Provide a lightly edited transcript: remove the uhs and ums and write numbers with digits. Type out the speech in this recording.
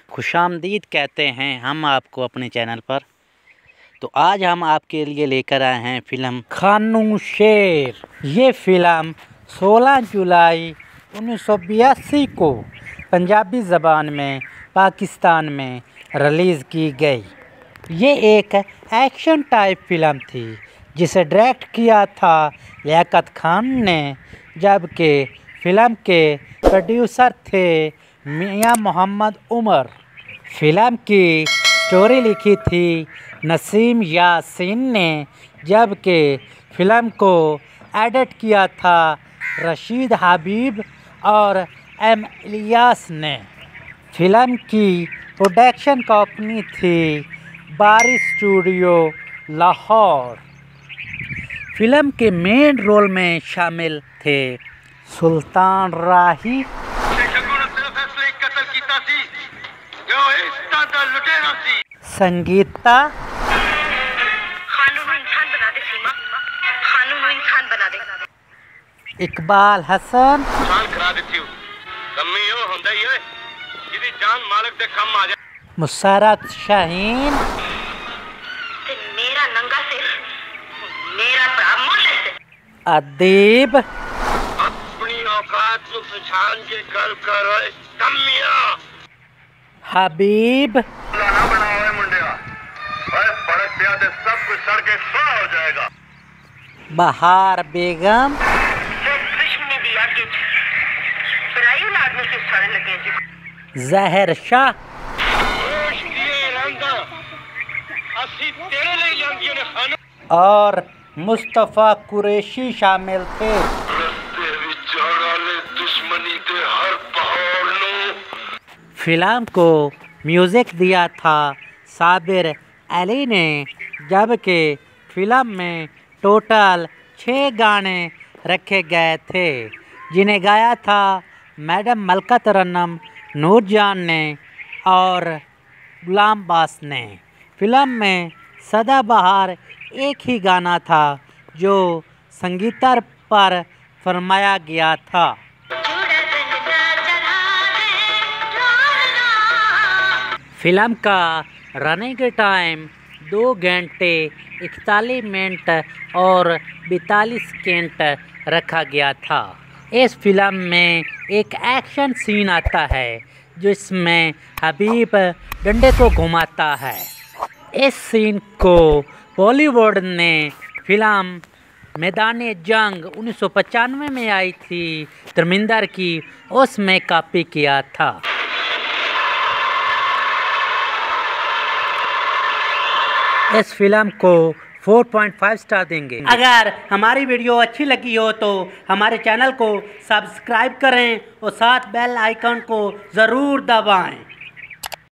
खुशामदीद कहते हैं हम आपको अपने चैनल पर। तो आज हम आपके लिए लेकर आए हैं फ़िल्म खानों-शेर। ये फ़िल्म 16 जुलाई 1982 को पंजाबी ज़बान में पाकिस्तान में रिलीज़ की गई। ये एक एक्शन टाइप फ़िल्म थी जिसे डायरेक्ट किया था लियाकत खान ने, जबकि फ़िल्म के प्रोड्यूसर थे मियां मोहम्मद उमर। फ़िल्म की स्टोरी लिखी थी नसीम यासीन ने, जबकि फ़िल्म को एडिट किया था रशीद हबीब और एम इलियास ने। फ़िल्म की प्रोडक्शन कंपनी थी बारी स्टूडियो लाहौर। फ़िल्म के मेन रोल में शामिल थे सुल्तान राही, संगीता, इकबाल हसन, मुसरत शाहीन, अदीब, हबीब, बहार बेगम, जहर शाह और मुस्तफ़ा कुरैशी शामिल थे। फ़िल्म को म्यूज़िक दिया था साबिर अली ने, जबकि फ़िल्म में टोटल 6 गाने रखे गए थे जिन्हें गाया था मैडम मलका तरन्नुम, नूरजान ने और गुलाम बास ने। फ़िल्म में सदाबहार एक ही गाना था जो संगीता पर फरमाया गया था। फ़िल्म का रनिंग टाइम 2 घंटे 41 मिनट और 42 सेकंड रखा गया था। इस फ़िल्म में एक एक्शन सीन आता है जिसमें हबीब डंडे को घुमाता है। इस सीन को बॉलीवुड ने फ़िल्म मैदान जंग 1995 में आई थी धर्मेंद्र की, उसमें कॉपी किया था। इस फ़िल्म को 4.5 स्टार देंगे। अगर हमारी वीडियो अच्छी लगी हो तो हमारे चैनल को सब्सक्राइब करें और साथ बेल आइकन को ज़रूर दबाएं।